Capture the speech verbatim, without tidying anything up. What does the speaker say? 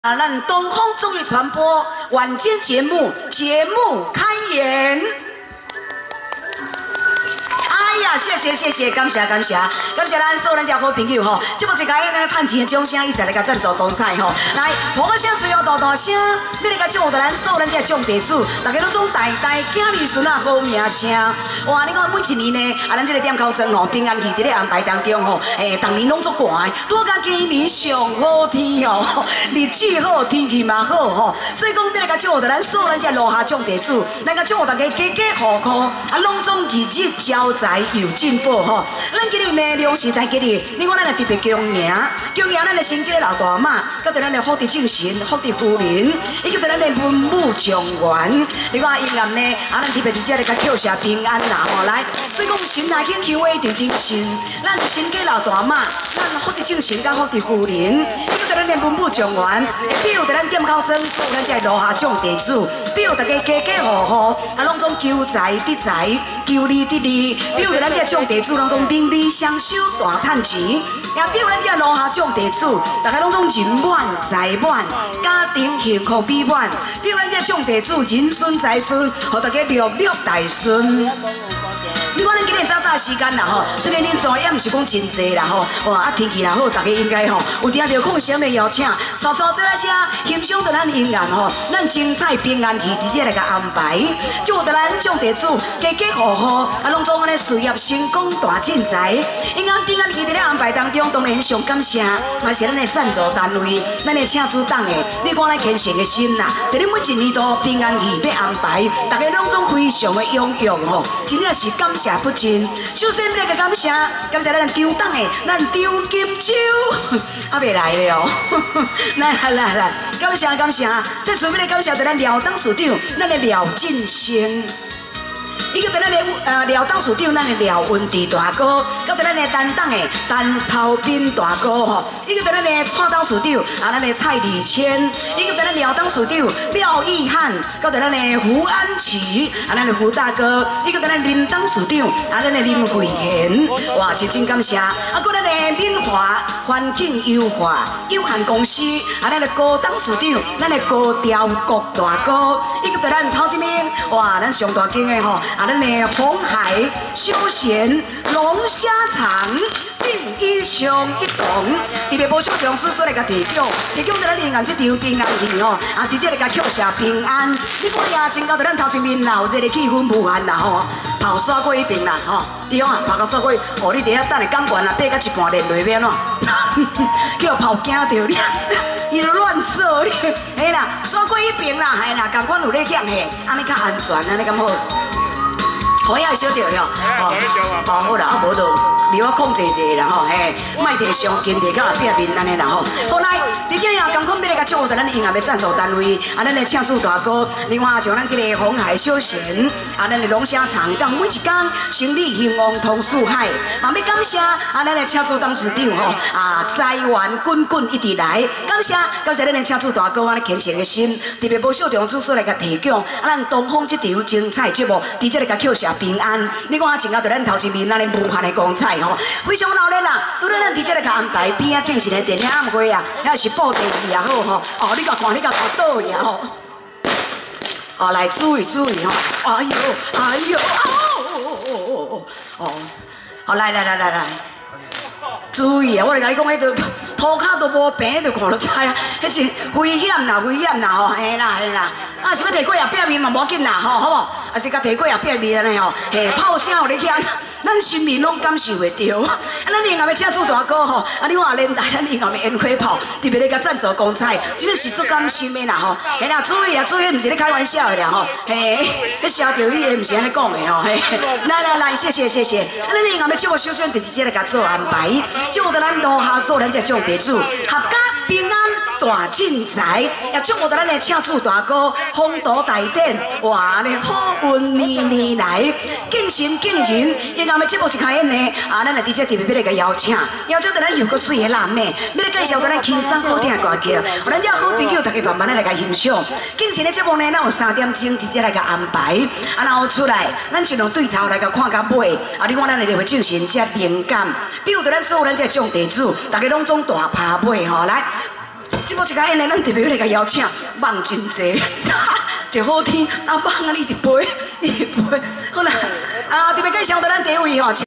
啊，咱东方综艺传播晚间节目节目开演。哎呀，谢谢谢谢，感谢感谢感谢咱所有咱遮好朋友吼，这么一家咱趁钱的掌声，一直来甲赞助公菜吼。来，捧个声，吹哦大大声，要来甲祝福咱所有咱遮种地主，大家拢总代代囝儿孙啊好名声。哇，你看每一年呢，啊，咱这个点口庄吼，平安喜伫咧安排当中吼，诶，逐年拢足寒，拄甲今年上好天哦，日子好，天气嘛好吼，所以讲要来甲祝福咱所有咱遮落下种地主，咱甲祝福大家家家户户啊，拢总日日招财又进步吼。咱今日呢，粮食在今日，你看咱来特别恭迎，恭迎咱的新家老大妈，甲对咱的福地正神、福地夫人，以及对咱的文武状元。你看因暗呢，啊，咱特别伫遮来甲求下平安啦吼，来，所以讲心内庆幸一定定心，咱新家老大妈，咱福地正神甲福地夫人，以及对咱的文武状元，比如对咱点口庄所有咱遮落下种地主，比如大家家家户户啊，拢总求财得财，求利得利，比如对咱遮种地主拢总邻里相守大趁钱，也比如咱遮落下种地主，大家拢总人满财满，家庭幸福美满，比如咱遮种地主人孙财孙，互大家六六大顺。你看咱今日早早时间啦吼，虽然恁做也毋是讲真济啦吼，哇啊天气也好，大家应该吼有听到空声的邀请，悄悄做来遮欣赏着咱音乐吼，咱精彩平安喜伫遮来甲安排，祝福着咱种地主家家户户啊拢总安尼事业成功大进财，因安平安喜伫咧安排当中，当然上感谢，嘛是咱的赞助单位，咱的请主党的，你看咱虔诚的心啦，伫咧每一年度平安喜要安排，大家拢总非常的踊跃吼，真正是感谢不尽。首先要个感谢，感谢咱张党的，咱张金洲，还未来了哦。来来来来，感谢感谢，再顺便来感谢咱廖党市长，咱的廖进生。伊叫咱的呃廖党市长，咱的廖文治大哥，跟咱的单党的单超斌大哥吼，伊叫咱的蔡党市长啊，咱的蔡礼谦，伊叫咱廖党市长廖义汉，跟咱的胡安琪啊，咱的胡大哥，伊叫咱的林党市长啊，咱的林慧贤，哇，真真感谢！啊，搁咱的闽华环境优化有限公司啊，咱的高党市长，咱的高调国大哥，伊叫咱头一面，哇，咱上大间的吼。啊，咱的红海休闲龙虾场定一上一堂，特别无小中叔叔来甲提供，提供着咱营养这场平安戏哦，啊，直接来甲求下平安。你看呀，真到着咱头前面啦，有这个气氛无限啦吼，泡刷过一遍啦吼，对啊，泡到刷过，哦，你伫遐等下讲完啦，爬到一半连落边咯，叫泡惊着你。伊就乱说你，嘿啦，刷过一遍啦，嘿啦，共款有咧险嘿，安尼较安全，安尼咁好。可以小着哟，哦，哦好啦，啊无就离我控制一下啦吼，嘿，莫摕上近，摕到壁面安尼啦吼。好来，伫遮呀，甘款要来甲祝福咱的音乐的赞助单位，啊，咱的请数大哥，另外像咱这个红海休闲，啊，咱的龙虾场，当每一天生意兴旺通四海，嘛要感谢啊，咱的请数董事长吼，啊，财源滚滚一直来，感谢感谢咱的请数大哥安尼虔诚的心，特别无小众主所来甲提供，啊，咱东方这场精彩节目，伫这来甲求谢平安。你看，真到咱头前面咱的无限的光彩吼，非常热烈啦！拄咧咱伫这来甲安排边啊，竟是咧电影暗会啊，还是布地也好吼，哦，你甲看，你甲看倒去啊吼，哦，来注意注意吼，哎呦，哎呦，哦哦哦哦哦，好，来来来来来。注意啊！我来甲你讲，迄个涂骹都无平，就看就知啊。迄是危险啦，危险啦吼，嘿啦嘿啦。啊，是要摕过啊，壁面嘛无紧啦吼，好无？啊是甲摕过啊，壁面安尼吼，嘿，炮声有咧响，咱心里拢感受会到。啊，咱另外要请主大哥吼，啊，你看连带咱另外的烟火炮，特别咧甲赞助公彩，真个是足甘心的啦吼。嘿啦，注意啦，注意，毋是咧开玩笑的啦吼。嘿，迄烧着伊个毋是安尼讲的吼。嘿，来来来，谢谢谢谢。啊，咱另外要祝福小轩直接来甲做安排。祝福咱落下所咱这种地主，合家平安大进财，也祝福咱的请主大哥风度大典，哇！呢好运年年来，敬神敬人。因我们节目一开演呢，啊，咱来直接特别要来个邀请，邀请到咱有个水的男的，要来介绍咱轻松好听的歌曲，咱这好朋友大家慢慢来来欣赏。敬神的节目呢，咱有三点钟直接来个安排，啊，然后出来，咱一路对头来个看到尾，啊，你看咱的会精神这灵感，比如咱所有咱这种地主，大家拢总大趴尾吼，来。 这部一家演呢，咱特别来甲邀请，梦真济，一好天，啊梦啊，你伫飞，你伫飞，好啦，啊特别介绍到咱第一位吼。